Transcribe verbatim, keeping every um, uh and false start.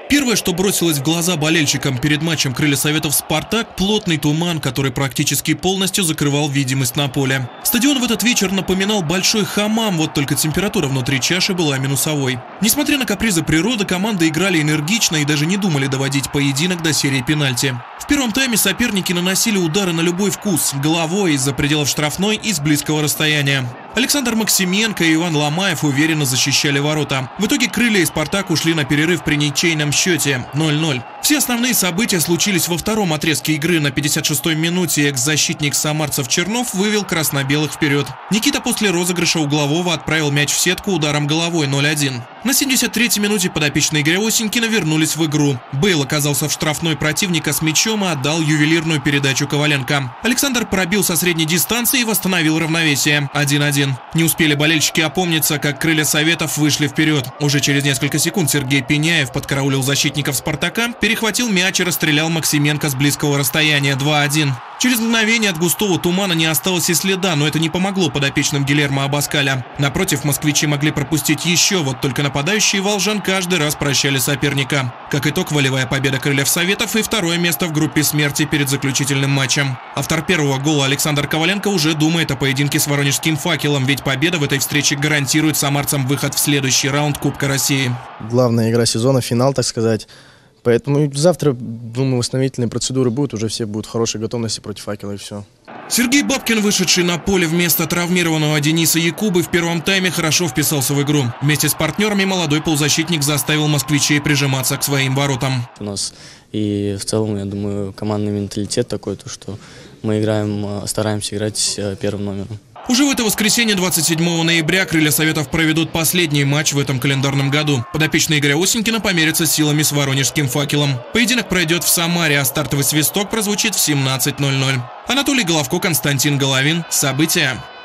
Первое, что бросилось в глаза болельщикам перед матчем «Крылья Советов» «Спартак» – плотный туман, который практически полностью закрывал видимость на поле. Стадион в этот вечер напоминал большой хамам, вот только температура внутри чаши была минусовой. Несмотря на капризы природы, команды играли энергично и даже не думали доводить поединок до серии пенальти. В первом тайме соперники наносили удары на любой вкус – головой, из-за пределов штрафной и с близкого расстояния. Александр Максименко и Иван Ломаев уверенно защищали ворота. В итоге «Крылья» и «Спартак» ушли на перерыв при ничейном счете ноль ноль. Все основные события случились во втором отрезке игры. На пятьдесят шестой минуте экс-защитник самарцев Чернов вывел красно-белых вперед. Никита после розыгрыша углового отправил мяч в сетку ударом головой ноль один. На семьдесят третьей минуте подопечные Игоря Осенькина вернулись в игру. Бейл оказался в штрафной противника с мячом и отдал ювелирную передачу Коваленко. Александр пробил со средней дистанции и восстановил равновесие один один. Не успели болельщики опомниться, как «Крылья Советов» вышли вперед. Уже через несколько секунд Сергей Пеняев подкараулил защитников «Спартака», перехватил мяч и расстрелял Максименко с близкого расстояния два один. Через мгновение от густого тумана не осталось и следа, но это не помогло подопечным Гильермо Абаскаля. Напротив, москвичи могли пропустить еще, вот только нападающие волжан каждый раз прощали соперника. Как итог, волевая победа «Крыльев Советов» и второе место в группе смерти перед заключительным матчем. Автор первого гола Александр Коваленко уже думает о поединке с воронежским «Факелом», ведь победа в этой встрече гарантирует самарцам выход в следующий раунд Кубка России. Главная игра сезона, финал, так сказать. Поэтому завтра, думаю, восстановительные процедуры будут, уже все будут в хорошей готовности против «Факела» и все. Сергей Бабкин, вышедший на поле вместо травмированного Дениса Якубы, в первом тайме хорошо вписался в игру. Вместе с партнерами молодой полузащитник заставил москвичей прижиматься к своим воротам. У нас и в целом, я думаю, командный менталитет такой, то что мы играем, стараемся играть первым номером. Уже в это воскресенье, двадцать седьмого ноября, «Крылья Советов» проведут последний матч в этом календарном году. Подопечные Игоря Осенькина померятся силами с воронежским «Факелом». Поединок пройдет в Самаре, а стартовый свисток прозвучит в семнадцать ноль ноль. Анатолий Головко, Константин Головин. События.